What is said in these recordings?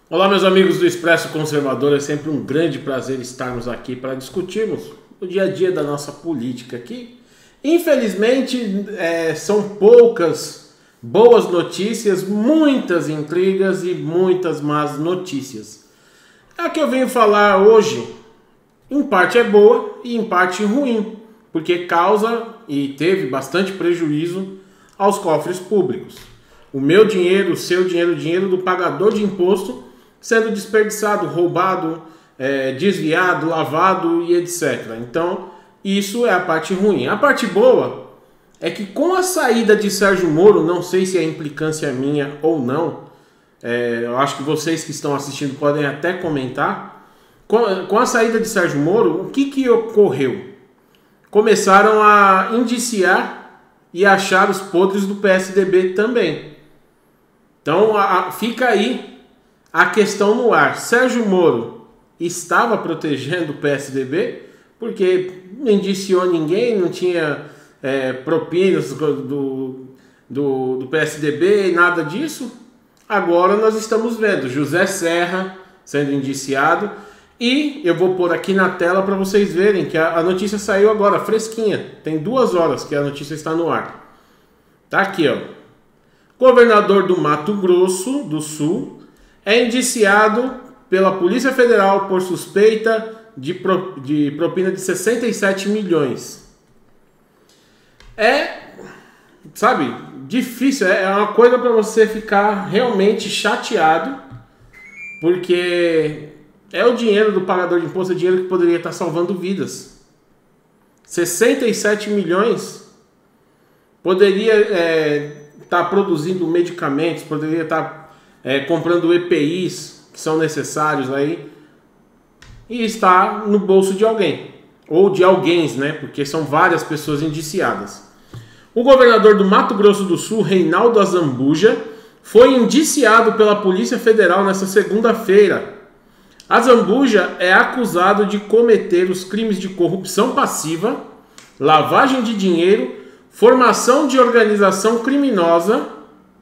Olá, meus amigos do Expresso Conservador, é sempre um grande prazer estarmos aqui para discutirmos o dia a dia da nossa política aqui. Infelizmente, são poucas boas notícias, muitas intrigas e muitas más notícias. A que eu venho falar hoje, em parte é boa e em parte ruim, porque causa e teve bastante prejuízo aos cofres públicos. O meu dinheiro, o seu dinheiro, o dinheiro do pagador de imposto sendo desperdiçado, roubado, desviado, lavado e etc. Então, isso é a parte ruim. A parte boa é que com a saída de Sérgio Moro, não sei se é implicância minha ou não, eu acho que vocês que estão assistindo podem até comentar, com a saída de Sérgio Moro, o que ocorreu? Começaram a indiciar e achar os podres do PSDB também. Então, fica aí a questão no ar. Sérgio Moro estava protegendo o PSDB porque não indiciou ninguém, não tinha propinas do PSDB e nada disso. Agora nós estamos vendo José Serra sendo indiciado e eu vou pôr aqui na tela para vocês verem que a notícia saiu agora, fresquinha. Tem 2 horas que a notícia está no ar. Tá aqui, ó. Governador do Mato Grosso do Sul é indiciado pela Polícia Federal por suspeita de propina de 67 milhões. Sabe, difícil, é uma coisa para você ficar realmente chateado, porque é o dinheiro do pagador de imposto, é dinheiro que poderia estar salvando vidas. 67 milhões poderia estar produzindo medicamentos, poderia estar comprando EPIs que são necessários aí, e está no bolso de alguém, ou de alguém, né? Porque são várias pessoas indiciadas. O governador do Mato Grosso do Sul, Reinaldo Azambuja, foi indiciado pela Polícia Federal nesta segunda-feira. Azambuja é acusado de cometer os crimes de corrupção passiva, lavagem de dinheiro, formação de organização criminosa.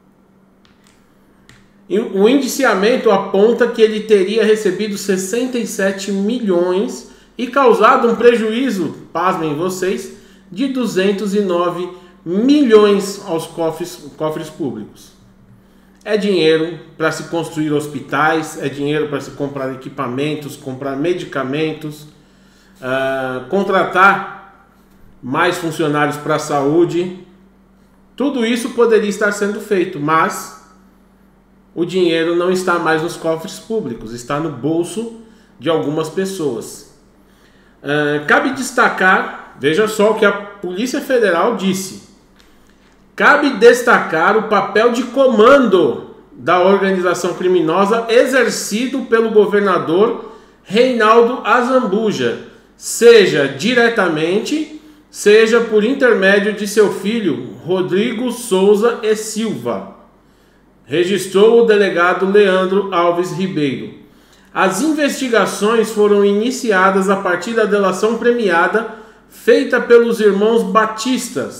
O indiciamento aponta que ele teria recebido 67 milhões e causado um prejuízo, pasmem vocês, de 209 milhões aos cofres públicos. É dinheiro para se construir hospitais, é dinheiro para se comprar equipamentos, comprar medicamentos, contratar mais funcionários para a saúde. Tudo isso poderia estar sendo feito, mas o dinheiro não está mais nos cofres públicos, está no bolso de algumas pessoas. Cabe destacar, veja só o que a Polícia Federal disse. Cabe destacar o papel de comando da organização criminosa exercido pelo governador Reinaldo Azambuja, seja diretamente, seja por intermédio de seu filho Rodrigo Souza e Silva, registrou o delegado Leandro Alves Ribeiro. As investigações foram iniciadas a partir da delação premiada feita pelos irmãos Batista,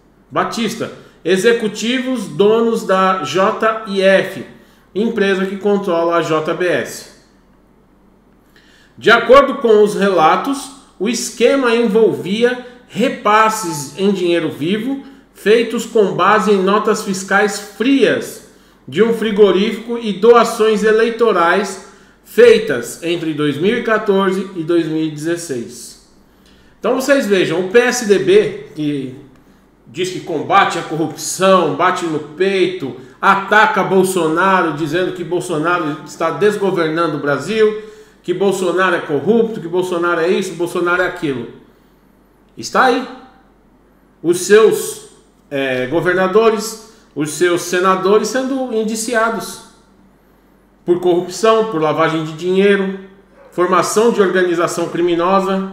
executivos donos da JIF, empresa que controla a JBS. De acordo com os relatos, o esquema envolvia repasses em dinheiro vivo feitos com base em notas fiscais frias de um frigorífico e doações eleitorais feitas entre 2014 e 2016. Então vocês vejam, o PSDB, que diz que combate a corrupção, bate no peito, ataca Bolsonaro, dizendo que Bolsonaro está desgovernando o Brasil, que Bolsonaro é corrupto, que Bolsonaro é isso, Bolsonaro é aquilo. Está aí. Os seus governadores, os seus senadores sendo indiciados por corrupção, por lavagem de dinheiro, formação de organização criminosa.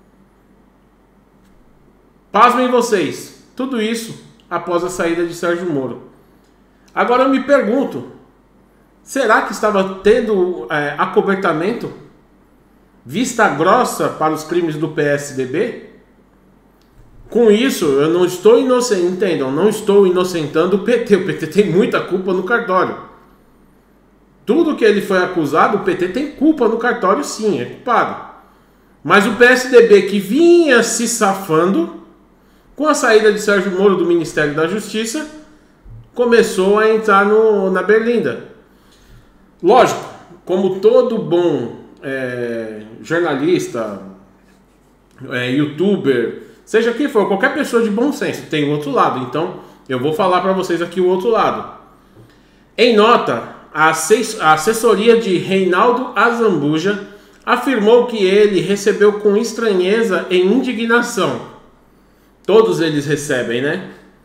Pasmem vocês, tudo isso após a saída de Sérgio Moro. Agora eu me pergunto, será que estava tendo acobertamento, vista grossa para os crimes do PSDB? Com isso, eu não estou entendam, não estou inocentando o PT. O PT tem muita culpa no cartório. tudo que ele foi acusado, o PT tem culpa no cartório, sim, é culpado. Mas o PSDB, que vinha se safando, com a saída de Sérgio Moro do Ministério da Justiça, começou a entrar na berlinda. Lógico, como todo bom jornalista, youtuber, seja quem for, qualquer pessoa de bom senso, tem o outro lado. Então, eu vou falar para vocês aqui o outro lado. Em nota, a assessoria de Reinaldo Azambuja afirmou que ele recebeu com estranheza e indignação. Todos eles recebem, né?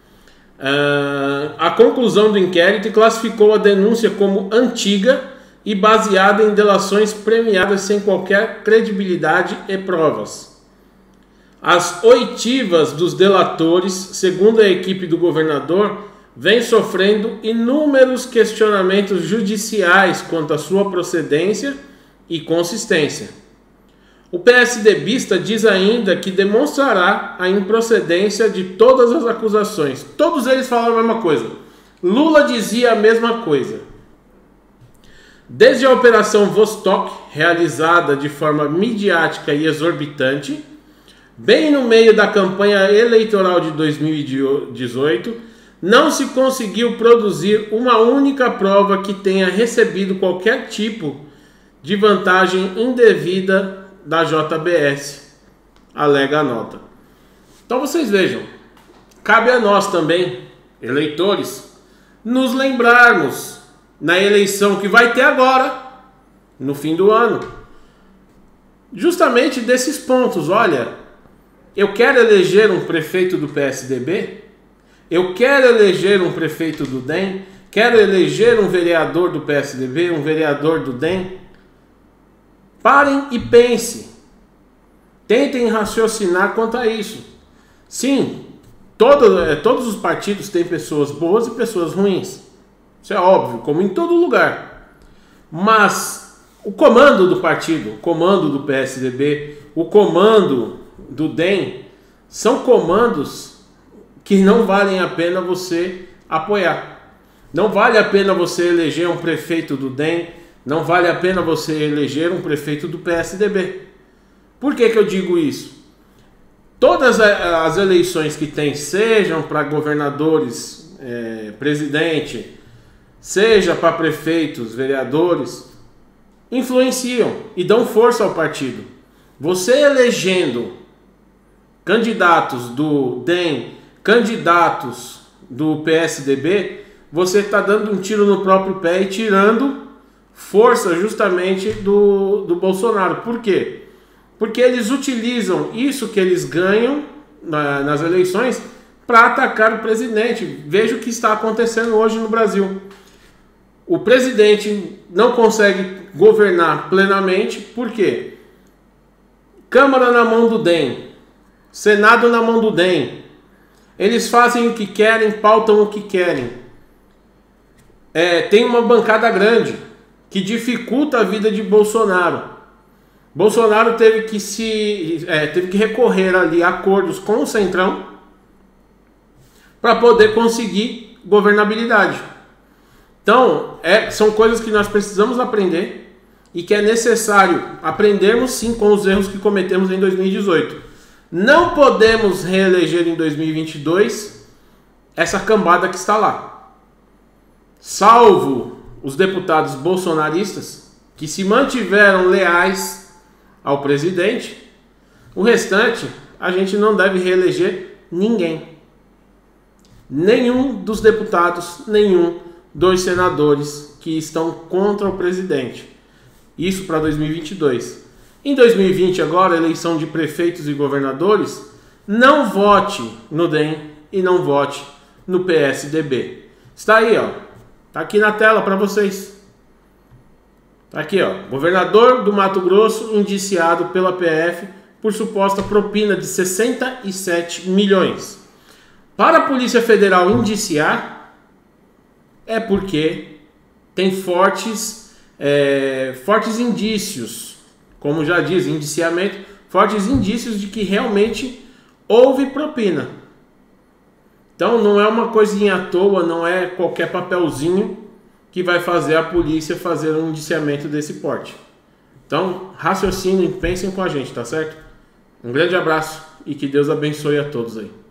A conclusão do inquérito classificou a denúncia como antiga e baseada em delações premiadas sem qualquer credibilidade e provas. As oitivas dos delatores, segundo a equipe do governador, vem sofrendo inúmeros questionamentos judiciais quanto à sua procedência e consistência. O PSDBista diz ainda que demonstrará a improcedência de todas as acusações. Todos eles falam a mesma coisa. Lula dizia a mesma coisa. Desde a Operação Vostok, realizada de forma midiática e exorbitante, bem no meio da campanha eleitoral de 2018, não se conseguiu produzir uma única prova que tenha recebido qualquer tipo de vantagem indevida da JBS, alega a nota. Então vocês vejam, cabe a nós também, eleitores, nos lembrarmos na eleição que vai ter agora, no fim do ano, justamente desses pontos. Olha, eu quero eleger um prefeito do PSDB, eu quero eleger um prefeito do DEM, quero eleger um vereador do PSDB, um vereador do DEM. Parem e pensem. Tentem raciocinar quanto a isso. Sim, todos os partidos têm pessoas boas e pessoas ruins. Isso é óbvio, como em todo lugar. Mas o comando do partido, o comando do PSDB, o comando do DEM, são comandos que não valem a pena você apoiar. Não vale a pena você eleger um prefeito do DEM, não vale a pena você eleger um prefeito do PSDB. Por que que eu digo isso? Todas as eleições que tem, sejam para governadores, presidente, seja para prefeitos, vereadores, influenciam e dão força ao partido. Você elegendo candidatos do DEM, candidatos do PSDB, você está dando um tiro no próprio pé e tirando força justamente do Bolsonaro. Por quê? Porque eles utilizam isso que eles ganham nas eleições para atacar o presidente. Veja o que está acontecendo hoje no Brasil. O presidente não consegue governar plenamente. Por quê? Câmara na mão do DEM, Senado na mão do DEM. Eles fazem o que querem, pautam o que querem. Tem uma bancada grande que dificulta a vida de Bolsonaro. Bolsonaro teve que recorrer ali a acordos com o Centrão para poder conseguir governabilidade. Então, são coisas que nós precisamos aprender e que é necessário aprendermos sim com os erros que cometemos em 2018. Não podemos reeleger em 2022 essa cambada que está lá. Salvo os deputados bolsonaristas que se mantiveram leais ao presidente, o restante a gente não deve reeleger ninguém. Nenhum dos deputados, nenhum dos senadores que estão contra o presidente. Isso para 2022. Em 2020 agora, eleição de prefeitos e governadores, não vote no DEM e não vote no PSDB. Está aí, ó. Está aqui na tela para vocês. Está aqui, ó. Governador do Mato Grosso indiciado pela PF por suposta propina de 67 milhões. Para a Polícia Federal indiciar, é porque tem fortes indícios, como já diz, indiciamento, fortes indícios de que realmente houve propina. Então não é uma coisinha à toa, não é qualquer papelzinho que vai fazer a polícia fazer um indiciamento desse porte. Então, raciocinem, pensem com a gente, tá certo? Um grande abraço e que Deus abençoe a todos aí.